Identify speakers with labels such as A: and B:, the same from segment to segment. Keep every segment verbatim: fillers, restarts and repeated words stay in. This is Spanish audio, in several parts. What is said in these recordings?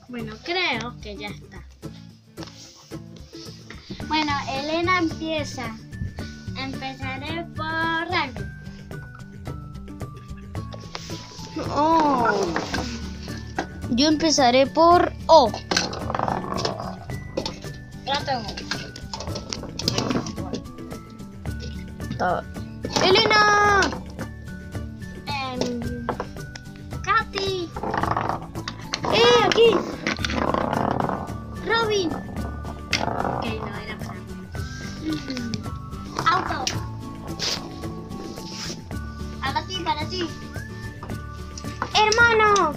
A: Bueno, creo que ya está. Bueno, Elena empieza. Empezaré por Raven.
B: Oh. Yo empezaré por O.
A: Ya tengo.
B: Ta- ¡Elena!
A: Em, Katy.
B: ¡Eh, aquí!
A: Robin. Ok, no era para mí. Mm, Auto. Para ti, para ti.
B: ¡Hermano!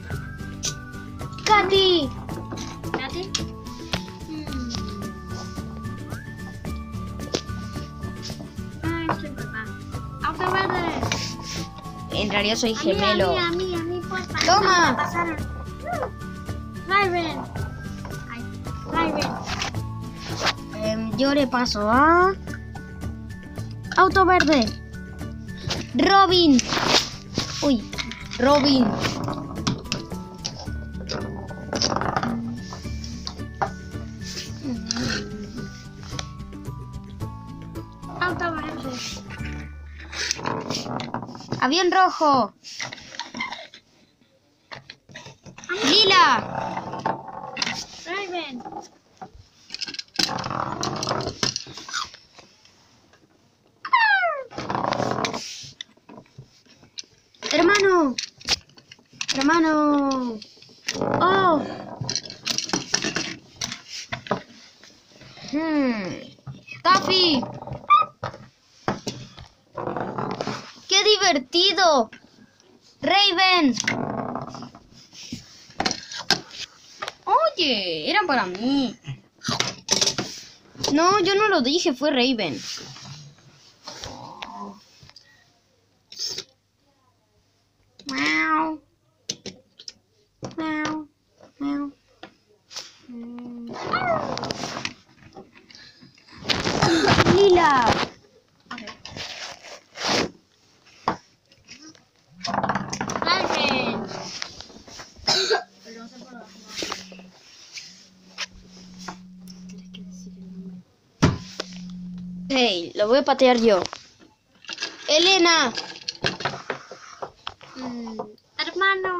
B: ¡Katy!
A: Katy. Mm. Ay, soy papá. Auto verde.
B: En realidad soy
A: A mí,
B: gemelo.
A: A mí, a mí, a mí, porfa.
B: Toma.
A: No me pasaron. Raven. Ay, Raven.
B: Em, yo le paso a... Auto verde. Robin. Uy, Robin.
A: Auto verde.
B: Avión rojo. Lila.
A: Raven.
B: Hermano. Hermano. Oh. Hmm. Taffy. ¡Qué divertido! Raven. Oye, era para mí. No, yo no lo dije, fue Raven. Miau. Miau. Miau. Mm. Lila.
A: Raven. Pero no sé por dónde. Tienes que decir el nombre.
B: Hey, lo voy a patear yo. Elena.
A: Mm, hermano.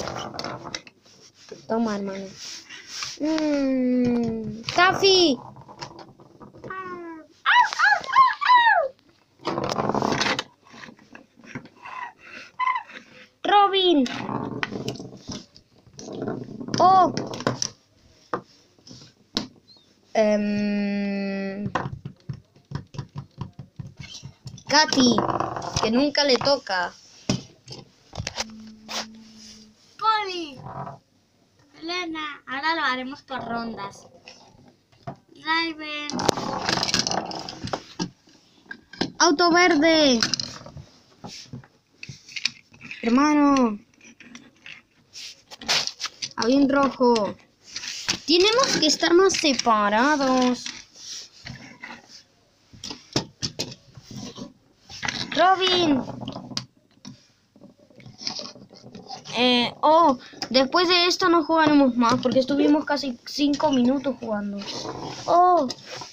B: Toma, hermano. Mmm. Taffy.
A: Ah, au, au, au, au.
B: Robin. Oh. Em, Katy, que nunca le toca.
A: Pony. Elena. Ahora lo haremos por rondas. Raven.
B: Auto verde. Hermano. Avión rojo. Tenemos que estar más separados. Robin. Eh, oh, después de esto no jugaremos más porque estuvimos casi cinco minutos jugando. Oh.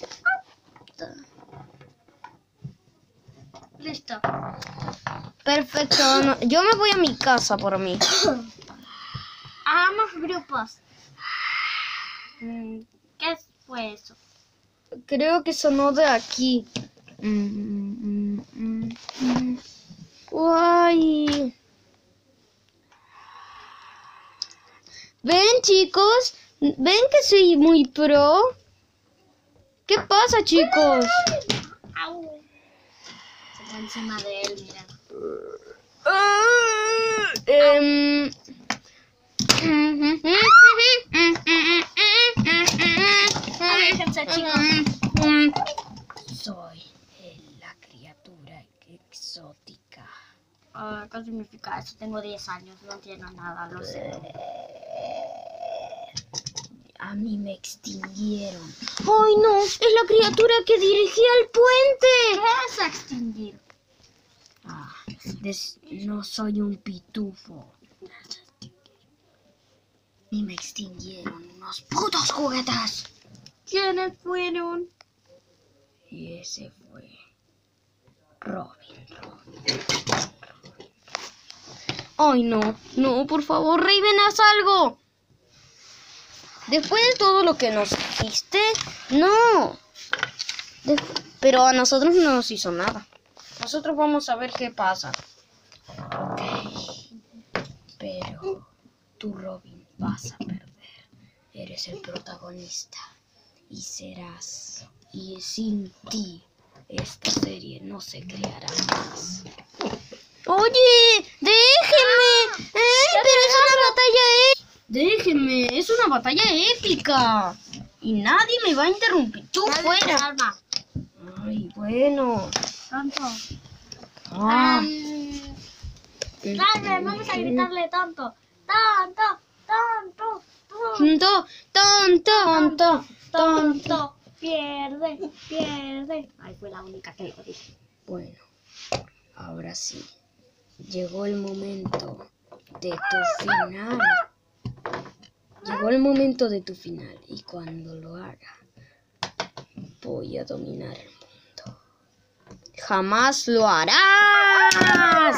A: Listo.
B: Perfecto. No, yo me voy a mi casa por mí.
A: Hagamos grupos. Mm, ¿Qué fue eso?
B: Creo que sonó de aquí. Mm, mm, mm, mm. Guay. ¿Ven, chicos? ¿Ven que soy muy pro? ¿Qué pasa, chicos?
A: Au. Se está encima de él, mira.
B: Ah, em.
A: Aléjense, chicos.
B: Soy la criatura exótica.
A: Ah, ¿qué significa eso? Tengo diez años, no entiendo nada, lo sé.
B: A mí me extinguieron. ¡Ay, no! ¡Es la criatura que dirigía el puente!
A: ¿Qué vas a extinguir?
B: Ah, des- no soy un pitufo. Y me extinguieron unos putos juguetes.
A: ¿Quiénes fueron?
B: Y ese fue Robin, Robin. Ay, no, no, por favor, Raven, haz algo. Después de todo lo que nos hiciste, no. De- Pero a nosotros no nos hizo nada. Nosotros vamos a ver qué pasa. Ok. Pero tú, Robin, vas a perder. Eres el protagonista. Y serás. Y sin ti, esta serie no se creará más. Oye, déjenme. Eh, pero es una batalla épica. Déjenme, es una batalla épica. Y nadie me va a interrumpir. Tú fuera.
A: Calma.
B: Ay, bueno.
A: Tanto.
B: Ah.
A: Um, Dale, vamos a gritarle tanto. Tanto, tanto, tanto.
B: Tonto, tonto, tonto.
A: Tonto. Pierde, pierde. Ay, fue la única que lo dije.
B: Bueno, ahora sí. Llegó el momento de tu final. Llegó el momento de tu final. Y cuando lo haga, voy a dominar el mundo. ¡Jamás lo harás!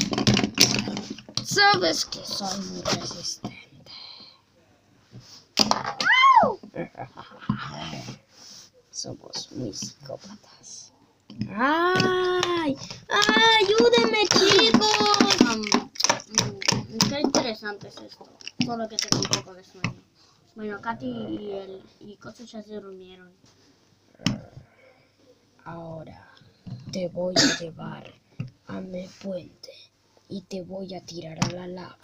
B: Sabes que soy muy resistente. Somos muy psicópatas. ¡Ay! ¡Ay! ¡Ayúdenme, chicos!
A: Um, mm, qué interesante es esto. Solo que tengo un poco de sueño. Bueno, Katy y el y Coso ya se durmieron.
B: Ahora te voy a llevar a mi puente y te voy a tirar a la lava.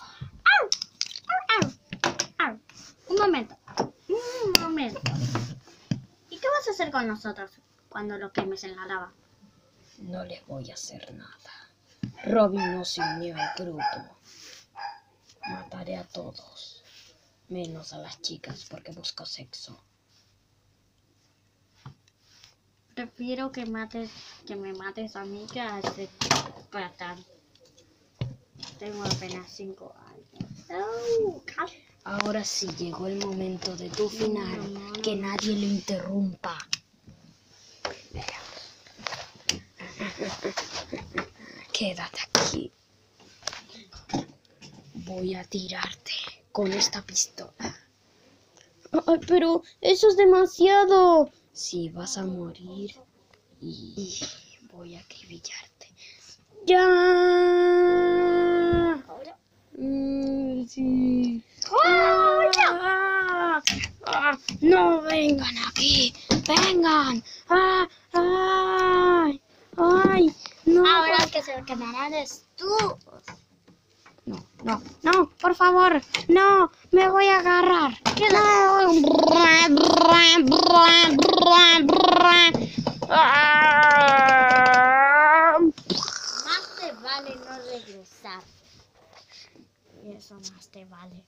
A: Ah, un momento. Un momento. ¿Y qué vas a hacer con nosotros cuando lo quemes en la lava?
B: No les voy a hacer nada. Robin no se unió al grupo. Mataré a todos, menos a las chicas porque busco sexo.
A: Prefiero que mates, que me mates a mí que a ese patán. Tengo apenas cinco años. Oh, cal-
B: Ahora sí llegó el momento de tu final.
A: No, no, no.
B: Que nadie lo interrumpa. Quédate aquí. Voy a tirarte con esta pistola. Ay, pero eso es demasiado. Sí, vas a morir y voy a acribillarte. ¡Ya!
A: Ahora.
B: Mm, sí.
A: ¡Oh, ya!
B: ¡Ah! ¡Ah! ¡No vengan aquí! ¡Vengan! ¡Ah! ¡Ay! ¡Ay! ¡No!
A: Ahora el que se quemarán es tú.
B: No, no, no, por favor, no, me voy a agarrar. No.
A: Más te vale no regresar. Y eso más te vale.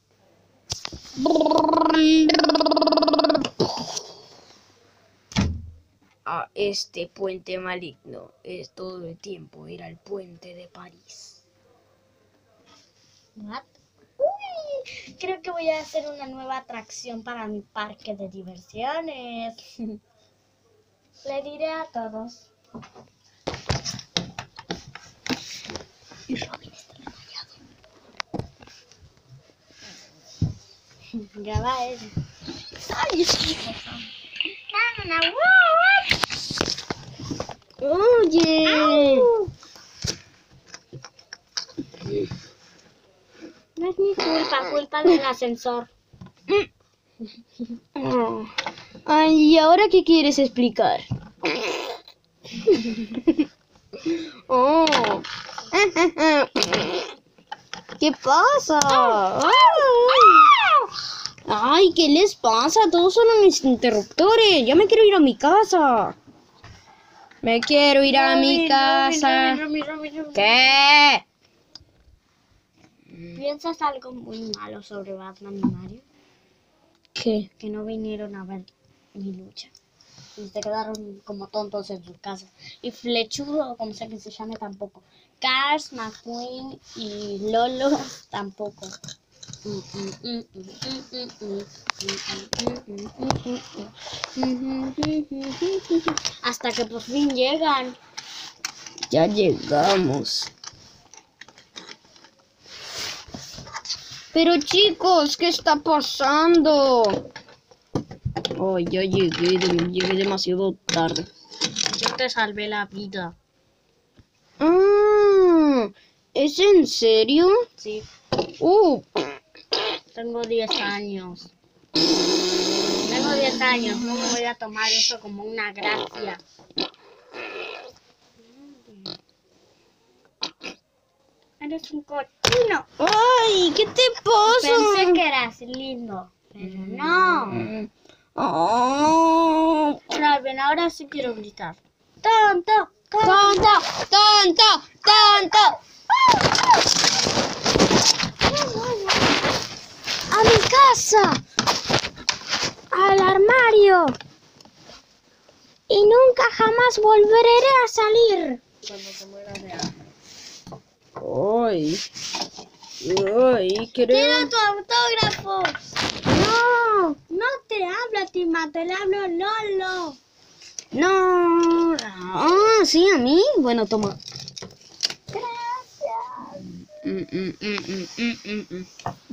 B: A este puente maligno es todo el tiempo ir al puente de París.
A: What? Uy, creo que voy a hacer una nueva atracción para mi parque de diversiones. Le diré a todos.
B: Y Robin está desmayado.
A: Graba eso.
B: ¡Ay, sí!
A: No, no, no.
B: ¡Oye!
A: ¡Au! No es mi culpa, culpa del ascensor.
B: Oh. Ay, ¿y ahora qué quieres explicar? Oh. ¿Qué pasa? Ay. Ay, ¿qué les pasa? Todos son mis interruptores. Ya me quiero ir a mi casa. Me quiero ir a mi casa.
A: Robin, Robin, Robin.
B: ¿Qué?
A: ¿Piensas algo muy malo sobre Batman y Mario?
B: ¿Qué?
A: Que no vinieron a ver mi lucha. Y se quedaron como tontos en su casa. Y Flechudo, como sea que se llame, tampoco. Cars, McQueen y Lolo tampoco. Hasta que por fin llegan.
B: Ya llegamos. Pero chicos, ¿qué está pasando? Oh, ya llegué, de- llegué demasiado tarde.
A: Yo te salvé la vida.
B: Ah, ¿es en serio?
A: Sí,
B: Uh,
A: tengo diez años. Tengo diez años, no me voy a tomar eso como una gracia. Eres un cochino.
B: ay, ¿qué te pasa?
A: Pensé que eras lindo, pero no.
B: Mm. Oh,
A: Robin, ahora sí quiero gritar. ¡Tonto!
B: tonto, tonto, tonto. A mi casa, al armario. Y nunca jamás volveré a salir.
A: Cuando te mueras de hambre.
B: Ay, ay,
A: ¡Quiero
B: creo.
A: tu autógrafo!
B: No,
A: No te hablo a ti, ma, te le hablo a Lolo.
B: no. Ah, sí, a mí. Bueno, toma.
A: Gracias.
B: Mm, mm, mm, mm, mm,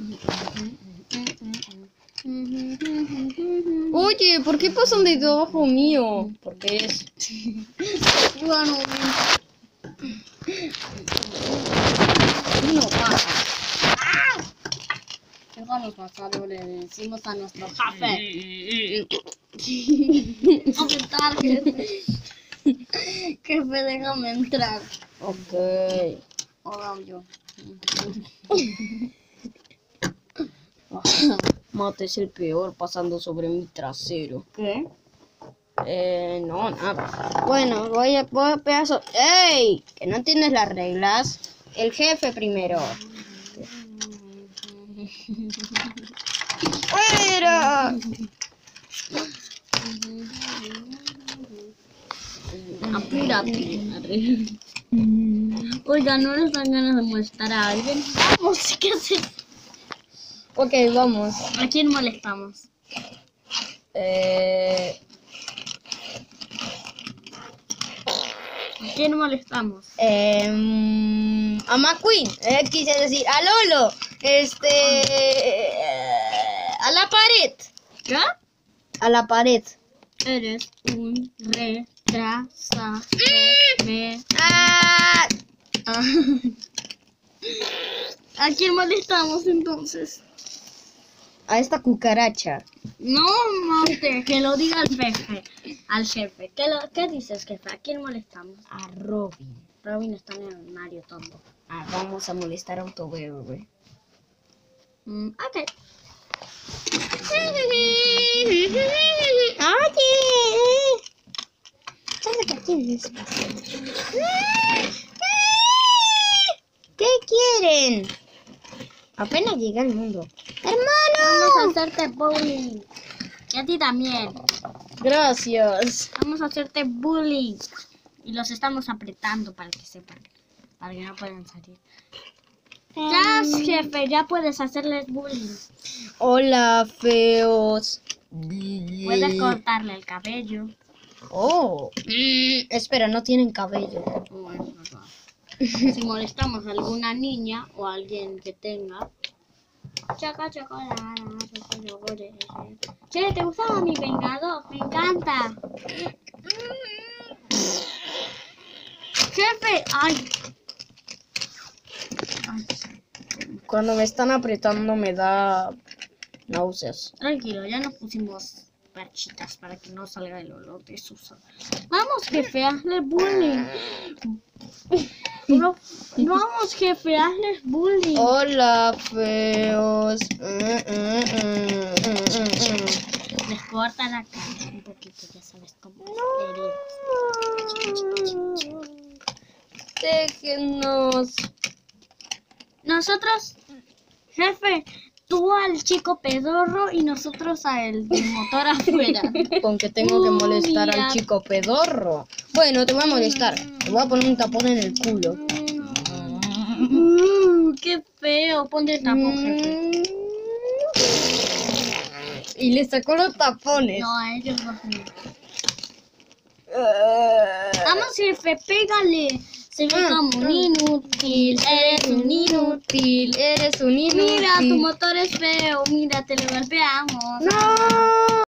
B: mm. Oye, ¿por qué pasan de debajo mío? Porque es.
A: Bueno,
B: No pasa.
A: luego los pasados le decimos a nuestro jefe. Déjame entrar, jefe. Jefe, déjame entrar.
B: Ok.
A: Ahora yo.
B: Mate es el peor pasando sobre mi trasero.
A: ¿Qué?
B: Eh, no, nada. Bueno, voy a, voy a pedazo. ¡Ey! ¿Que no entiendes las reglas? El jefe primero. ¡Fuera!
A: Apúrate. Oiga, ¿no les dan ganas de molestar a alguien? Vamos, ¿qué haces?
B: Ok, vamos.
A: ¿A quién molestamos?
B: Eh,
A: ¿A quién molestamos?
B: em, a McQueen. Eh, quise decir a Lolo. Este. eh, a la pared.
A: ¿Qué?
B: A la pared.
A: Eres un retrasado. Me-
B: Ah,
A: Ah. ¿A quién molestamos entonces?
B: a esta cucaracha.
A: No, Monte, que lo diga el jefe. Al jefe. ¿Qué, lo, ¿Qué dices, jefe? ¿A quién molestamos?
B: A Robin.
A: Robin está en el armario, tonto.
B: Ah, vamos a molestar a Autobebé.
A: Mm, ok.
B: Oye. ¿Qué quieren? Apenas llega al mundo.
A: Vamos
B: ¡Hermano!
A: a hacerte bullying. Y a ti también.
B: Gracias.
A: Vamos a hacerte bullying. Y los estamos apretando para que sepan. Para que no puedan salir. Ya, jefe, ya puedes hacerles bullying.
B: Hola, feos.
A: Puedes cortarle el cabello.
B: Oh. Mm, espera, no tienen cabello.
A: Bueno, es verdad. Si molestamos a alguna niña o a alguien que tenga. Choco, chocolate, choco, chocolate. Che, ¿te gustaba mi vengador? Me encanta. Jefe, ay. Ay,
B: Cuando me están apretando me da náuseas.
A: tranquilo, ya nos pusimos perchitas para que no salga el olor de Susan. Vamos, jefe, hazle bullying. No, vamos, jefe, hazles bullying.
B: Hola, feos. Mm, mm, mm, mm, mm, mm.
A: Les corta la cara un poquito, ya sabes cómo heridas.
B: Déjenos.
A: Nosotros, jefe, tú al chico pedorro y nosotros a el del motor afuera.
B: Con que tengo que molestar al chico pedorro. Bueno, te voy a molestar. Te voy a poner un tapón en el culo.
A: Uh, qué feo. Ponte el tapón, jefe.
B: Mm. y le sacó los tapones.
A: No, a ellos dos no. Vamos, jefe, pégale. Se ve como un inútil. Eres un inútil.
B: Eres un inútil.
A: Mira, tu motor es feo. Mira, te lo golpeamos.
B: No.